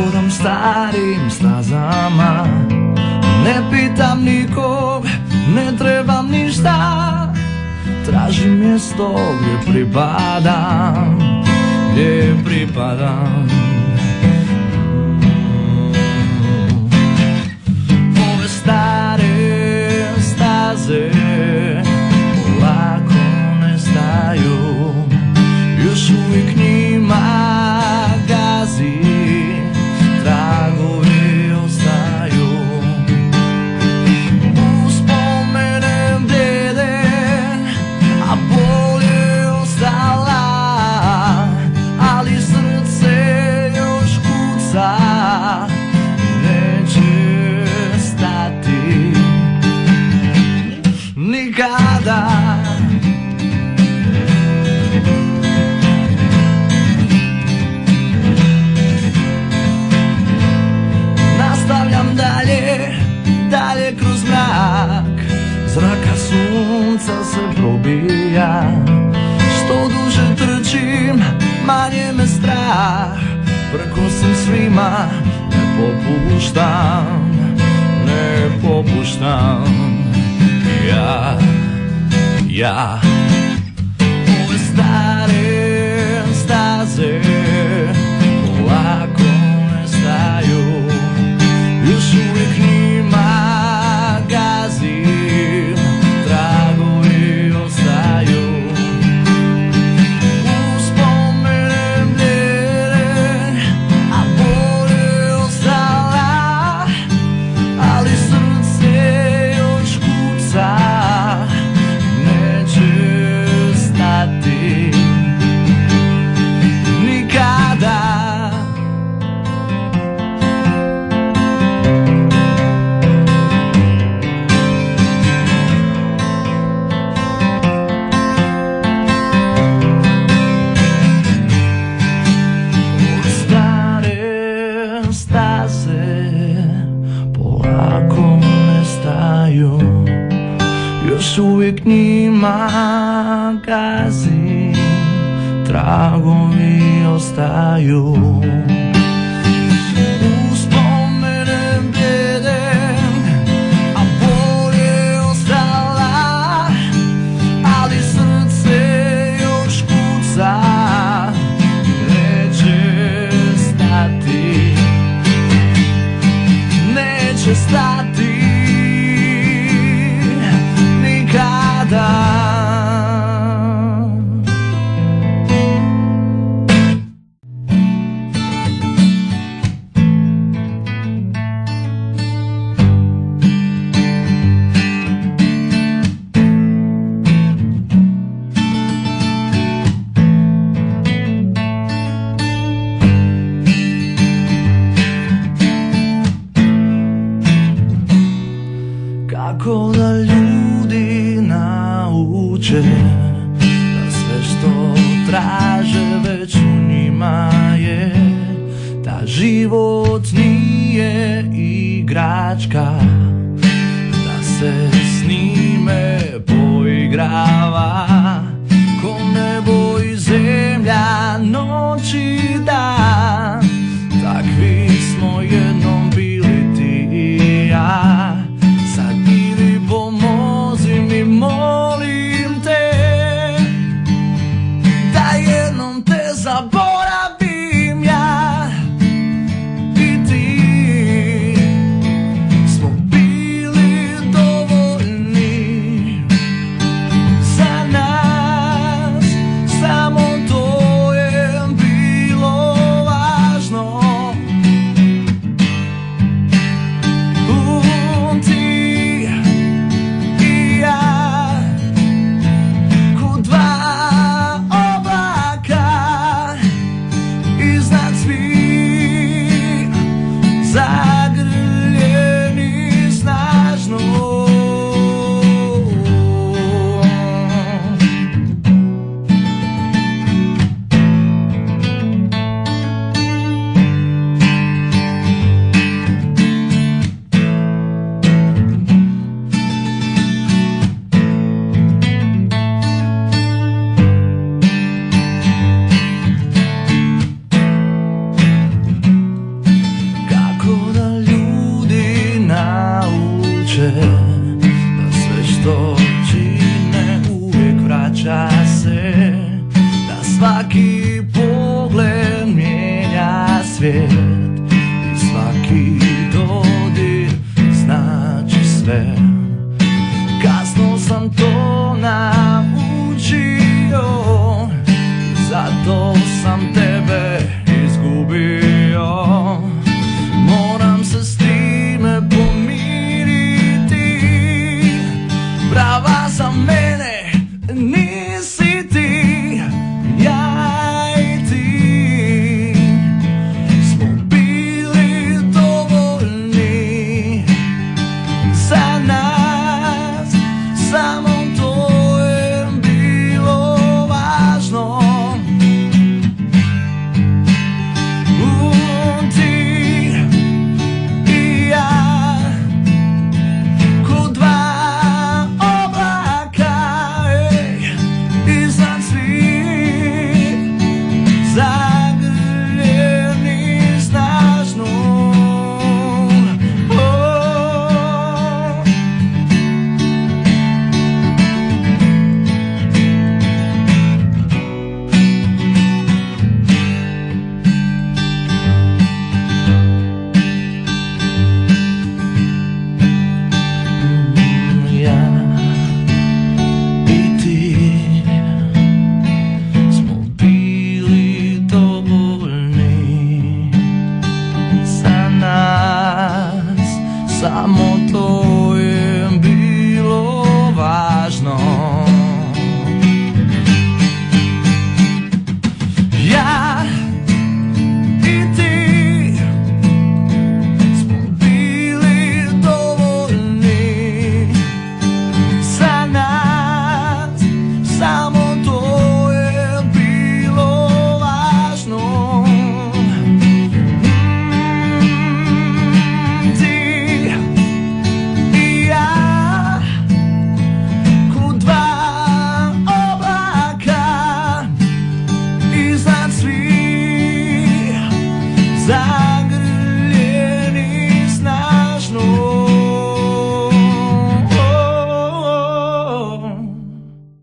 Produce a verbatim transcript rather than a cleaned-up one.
hodam starim stazama, ne pitam nikog, ne trebam ništa, tražim mjesto gdje pripadam, gdje pripadam. Ove stare staze polako nestaju, još uvijek njima gazi, tragovi ostaju. Uspomene blijede, a bol je ostala, ali srce još kuca, neće stati nikada. Nastavljam dalje, dalje kroz mrak, zraka sunca se probija. Što duže trčim, manje me strah, prko sam svima, ne popuštam, ne popuštam. Ja, ja, ove stare staze polako nestaju, još uvijek njima gazim, tragovi ostaju. Uspomene blijede, a bol je ostala, ali srce još kuca, neće stati nikada. Polako nestaju, još uvijek njima gazim, tragovi ostaju. Uspomene blijede, a bol je ostala, ali srce još kuca, neće stati, neće stati nikada. Kako da ljudi nauče da sve što traže već u njima je, da život nije igračka, da se s njime poigrava ko nebo i zemlja, noć i dan. Takvi smo jednom bili ti i ja, sad idi pomozi mi, molim te, da jednom te zaboravim ja i ti. Smo bili dovoljni za nas, samo to je bilo važno. Zagrljeni snažno, svaki dodir znači sve. Kasno sam to naučio, zato sam tebe izgubio. Moram se s time pomiriti, prava za mene nisi ti. Ja i ti smo bili dovoljni za nas, samo to je bilo važno. Ti i ja ko dva oblaka, ej, iznad svih, zagrljeni snažno. Samo to